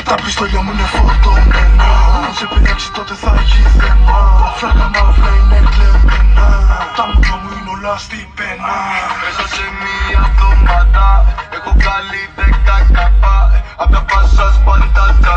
Τα πιστόλια μου είναι φορτωμένα. Αν σε πειράξει τότε θα έχεις θέμα. Φλάκα μαύρα είναι κλεμμένα. Τα μούτρα μου είναι όλα στην πένα. Μέσα σε μία εβδομάδα έχω βγάλει 10 καπά. Απ' τα πάσα πάντα